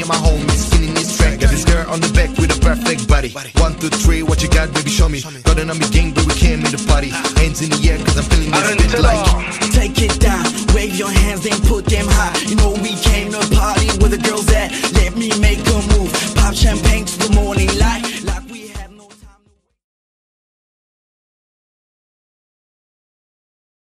my homies feeling this track. Got this girl on the back with a perfect body. 1, 2, 3, what you got, baby, show me. Got an on me gang, but we came in the party. Hands in the air, cause I'm feeling this bit like. Take it down, wave your hands, then put them high. You know we came to party where the girls at. Let me make a move.